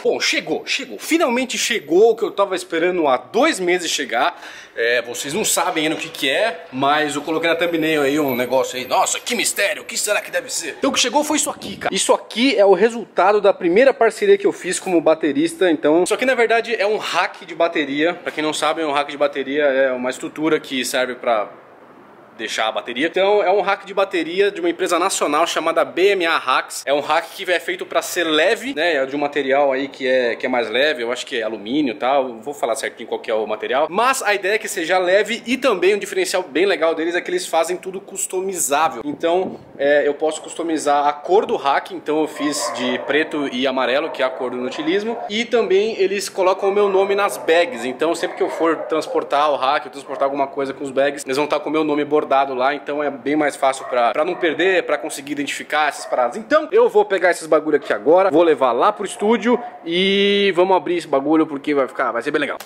Bom, chegou. Finalmente chegou o que eu tava esperando há 2 meses chegar. Vocês não sabem ainda o que é, mas eu coloquei na thumbnail aí um negócio aí. Nossa, que mistério, o que será que deve ser? Então o que chegou foi isso aqui, cara. Isso aqui é o resultado da primeira parceria que eu fiz como baterista. Então, isso aqui na verdade é um rack de bateria. Pra quem não sabe, um rack de bateria é uma estrutura que serve pra deixar a bateria. Então é um rack de bateria de uma empresa nacional chamada BMA Racks. É um rack que é feito para ser leve, né? É de um material aí que é mais leve. Eu acho que é alumínio e tal. Vou falar certinho qual que é o material. Mas a ideia é que seja leve e também um diferencial bem legal deles é que eles fazem tudo customizável. Então eu posso customizar a cor do rack. Então eu fiz de preto e amarelo, que é a cor do Inutilismo. E também eles colocam o meu nome nas bags. Então sempre que eu for transportar o rack, transportar alguma coisa com os bags, eles vão estar com o meu nome bordado lá, então é bem mais fácil pra não perder, pra conseguir identificar essas paradas. Então eu vou pegar esses bagulho aqui agora, vou levar lá pro estúdio e vamos abrir esse bagulho porque vai ser bem legal.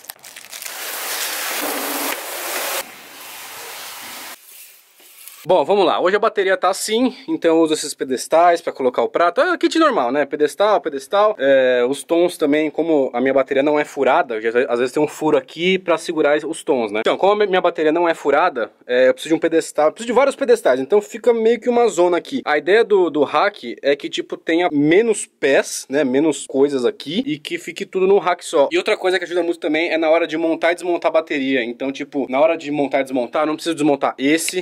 Bom, vamos lá. Hoje a bateria tá assim, então eu uso esses pedestais pra colocar o prato. É kit normal, né? Pedestal. Os tons também, como a minha bateria não é furada, às vezes tem um furo aqui pra segurar os tons, né? Então, como a minha bateria não é furada, eu preciso de um pedestal, eu preciso de vários pedestais, então fica meio que uma zona aqui. A ideia do rack é que, tipo, tenha menos pés, né? Menos coisas aqui e que fique tudo num rack só. E outra coisa que ajuda muito também é na hora de montar e desmontar a bateria. Então, tipo, na hora de montar e desmontar, eu não preciso desmontar esse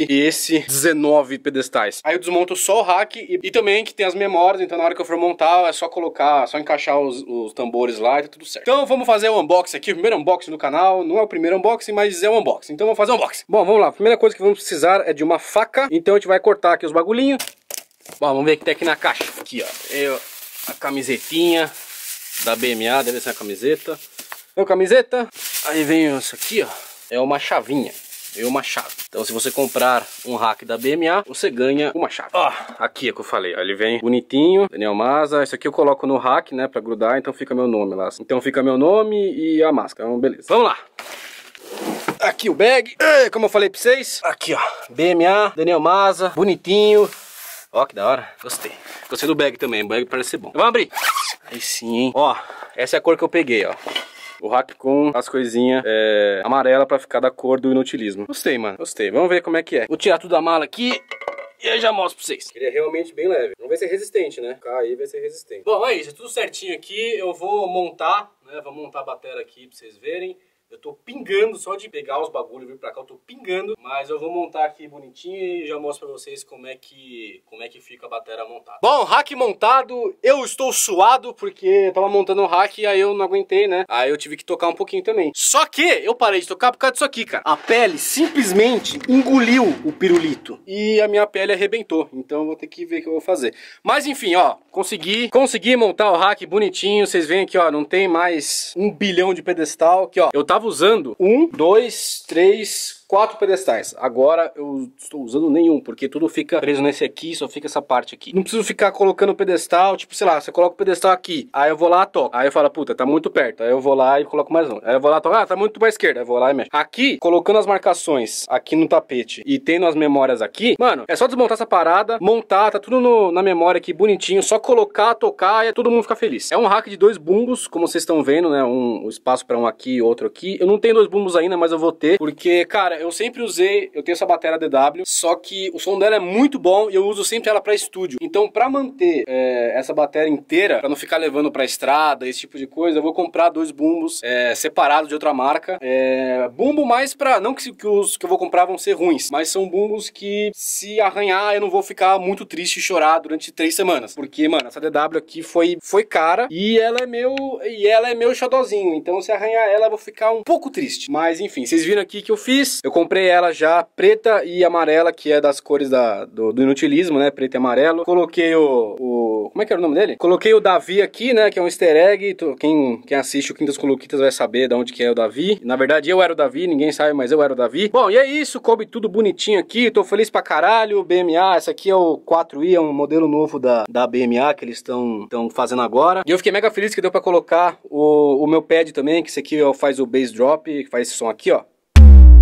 19 pedestais. Aí eu desmonto só o rack e também que tem as memórias, então na hora que eu for montar é só colocar, só encaixar os tambores lá e tá tudo certo. Então vamos fazer o unboxing aqui, o primeiro unboxing do canal, não é o primeiro unboxing, mas é um unboxing, então vamos fazer um unboxing. Bom, vamos lá, a primeira coisa que vamos precisar é de uma faca, então a gente vai cortar aqui os bagulhinhos. Bom, vamos ver o que tem aqui na caixa. Aqui, ó, a camisetinha da BMA, deve ser a camiseta. É a camiseta, aí vem isso aqui, ó, é uma chavinha. Uma chave. Então se você comprar um rack da BMA, você ganha uma chave. Ó, aqui é que eu falei, ó, ele vem bonitinho, Daniel Maza. Isso aqui eu coloco no rack, né, pra grudar, então fica meu nome lá. Então fica meu nome e a máscara, então beleza. Vamos lá. Aqui o bag, como eu falei pra vocês. Aqui, ó, BMA, Daniel Maza, bonitinho. Ó, que da hora, gostei. Gostei do bag também, o bag parece ser bom. Vamos abrir. Aí sim, hein. Ó, essa é a cor que eu peguei, ó. O rack com as coisinhas amarela pra ficar da cor do Inutilismo. Gostei, mano, gostei. Vamos ver como é que é. Vou tirar tudo da mala aqui e aí já mostro pra vocês. Ele é realmente bem leve. Não vai ser resistente, né? Aí vai ser resistente. Bom, é isso, tudo certinho aqui. Eu vou montar, né? Vou montar a bateria aqui pra vocês verem. Eu tô pingando, só de pegar os bagulhos e vir pra cá, eu tô pingando. Mas eu vou montar aqui bonitinho e já mostro pra vocês como é que fica a bateria montada. Bom, rack montado, eu estou suado porque eu tava montando um rack e aí eu não aguentei, né? Aí eu tive que tocar um pouquinho também. Só que eu parei de tocar por causa disso aqui, cara. A pele simplesmente engoliu o pirulito e a minha pele arrebentou. Então eu vou ter que ver o que eu vou fazer. Mas enfim, ó, consegui montar o rack bonitinho. Vocês veem aqui, ó, não tem mais 1 bilhão de pedestal. Aqui, ó, eu tava usando 1, 2, 3, 4 pedestais. Agora eu estou usando nenhum, porque tudo fica preso nesse aqui, só fica essa parte aqui. Não preciso ficar colocando pedestal, tipo, sei lá, você coloca o pedestal aqui, aí eu vou lá, toco. Aí eu falo, puta, tá muito perto. Aí eu vou lá e coloco mais um. Aí eu vou lá, toco, tá muito pra esquerda. Aí eu vou lá e mexo. Aqui, colocando as marcações aqui no tapete e tendo as memórias aqui, mano, é só desmontar essa parada, montar, tá tudo na memória aqui bonitinho, só colocar, tocar e todo mundo fica feliz. É um rack de 2 bumbos, como vocês estão vendo, né? Um espaço pra um aqui e outro aqui. Eu não tenho 2 bumbos ainda, mas eu vou ter, porque, cara, eu sempre usei, eu tenho essa bateria DW, só que o som dela é muito bom e eu uso sempre ela pra estúdio. Então, pra manter essa bateria inteira, pra não ficar levando pra estrada, esse tipo de coisa, eu vou comprar 2 bumbos separados de outra marca. Bumbo mais pra, não que os que eu vou comprar vão ser ruins, mas são bumbos que se arranhar eu não vou ficar muito triste e chorar durante 3 semanas. Porque, mano, essa DW aqui foi cara e ela é meu xodózinho. Então, se arranhar ela, eu vou ficar um pouco triste. Mas, enfim, vocês viram aqui que eu fiz. Eu comprei ela já preta e amarela, que é das cores do Inutilismo, né? Preto e amarelo. Coloquei como é que era o nome dele? Coloquei o Davi aqui, né? Que é um easter egg. Quem assiste o Quintas com Luquitas vai saber de onde que é o Davi. Na verdade, eu era o Davi, ninguém sabe, mas eu era o Davi. Bom, e é isso, coube tudo bonitinho aqui. Tô feliz pra caralho. BMA, essa aqui é o 4i, é um modelo novo da BMA que eles estão fazendo agora. E eu fiquei mega feliz que deu pra colocar o meu pad também, que esse aqui faz o bass drop, que faz esse som aqui, ó.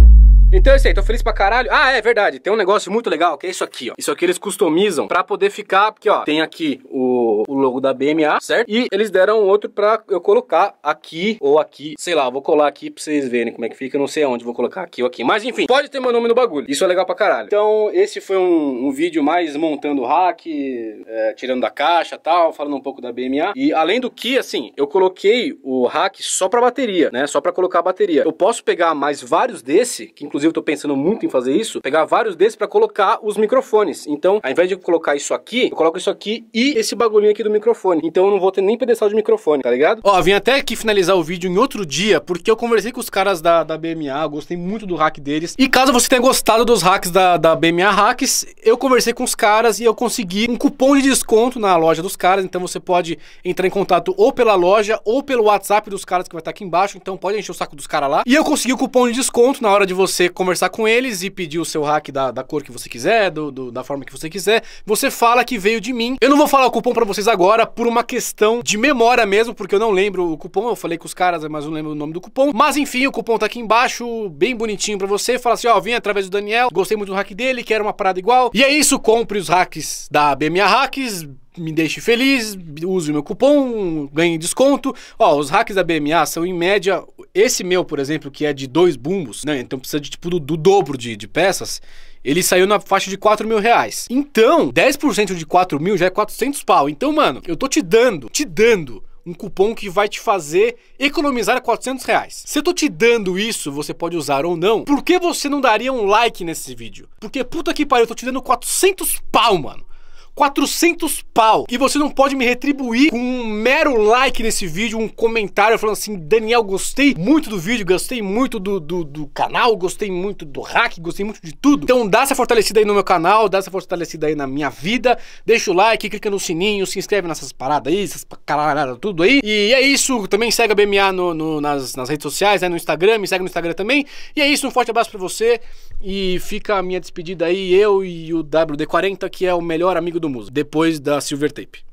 Então é isso aí, tô feliz pra caralho. Ah, é verdade, tem um negócio muito legal, que é isso aqui, ó. Isso aqui eles customizam pra poder ficar, porque ó, tem aqui o logo da BMA, certo? E eles deram outro pra eu colocar aqui ou aqui, sei lá, vou colar aqui pra vocês verem como é que fica, eu não sei aonde, vou colocar aqui ou aqui. Mas enfim, pode ter meu nome no bagulho, isso é legal pra caralho. Então esse foi um vídeo mais montando o rack, tirando da caixa e tal, falando um pouco da BMA. E além do que, assim, eu coloquei o rack só pra bateria, né? Só pra colocar a bateria. Eu posso pegar mais vários desse, que inclusive eu tô pensando muito em fazer isso, pegar vários desses pra colocar os microfones. Então, ao invés de colocar isso aqui, eu coloco isso aqui e esse bagulhinho aqui do microfone. Então eu não vou ter nem pedestal de microfone, tá ligado? Ó, vim até aqui finalizar o vídeo em outro dia, porque eu conversei com os caras da BMA, eu gostei muito do hack deles. E caso você tenha gostado dos hacks da BMA Hacks, eu conversei com os caras e eu consegui um cupom de desconto na loja dos caras. Então você pode entrar em contato ou pela loja ou pelo WhatsApp dos caras que vai estar aqui embaixo. Então pode encher o saco dos caras lá. E eu consegui o cupom de desconto na hora de você conversar com eles e pedir o seu hack da cor que você quiser, da forma que você quiser. Você fala que veio de mim. Eu não vou falar o cupom pra vocês agora por uma questão de memória mesmo, porque eu não lembro o cupom. Eu falei com os caras, mas não lembro o nome do cupom. Mas enfim, o cupom tá aqui embaixo, bem bonitinho pra você. Fala assim, ó, vim através do Daniel, gostei muito do hack dele, quero uma parada igual. E é isso, compre os hacks da BMA Hacks, me deixe feliz, use o meu cupom, ganhe desconto. Ó, os hacks da BMA são em média, esse meu, por exemplo, que é de 2 bumbos, né? Então precisa de tipo do dobro de peças. Ele saiu na faixa de 4 mil reais. Então, 10% de 4 mil já é 400 pau. Então, mano, eu tô te dando um cupom que vai te fazer economizar 400 reais. Se eu tô te dando isso, você pode usar ou não, por que você não daria um like nesse vídeo? Porque puta que pariu, eu tô te dando 400 pau, mano. 400 pau. E você não pode me retribuir com um mero like nesse vídeo, um comentário falando assim, Daniel, gostei muito do vídeo, gostei muito do canal, gostei muito do hack, gostei muito de tudo. Então dá essa fortalecida aí no meu canal, dá essa fortalecida aí na minha vida, deixa o like, clica no sininho, se inscreve nessas paradas aí, essas caralhadas, tudo aí. E é isso, também segue a BMA nas redes sociais, né, no Instagram, me segue no Instagram também. E é isso, um forte abraço pra você e fica a minha despedida aí, eu e o WD-40, que é o melhor amigo do Musa, depois da Silver Tape.